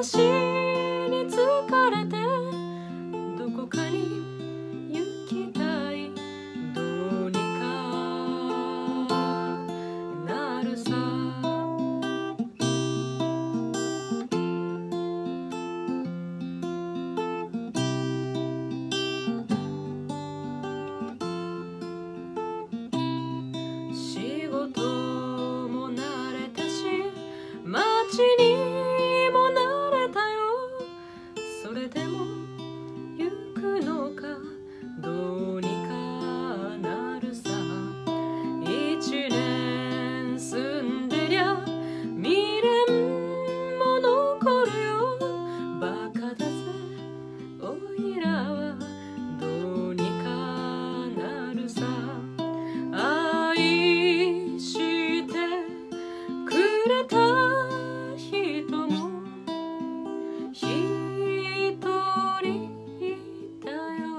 話に疲れてどこかに行きたい。どうにかなるさ。仕事も慣れたし街にも慣れたよ。それでも行くのか。どうにかなるさ。一年住んでりゃ未練も残るよ。バカだぜおいらは。どうにかなるさ。愛してくれた人も一人いたよ。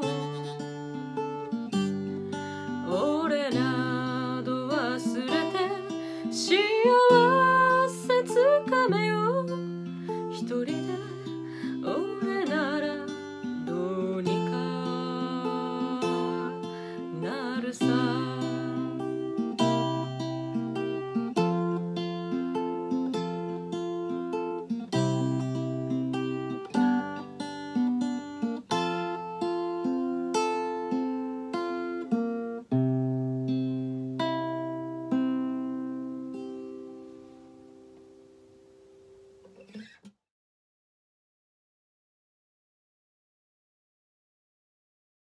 俺など忘れて幸せつかめよ。一人で俺ならどうにかなるさ。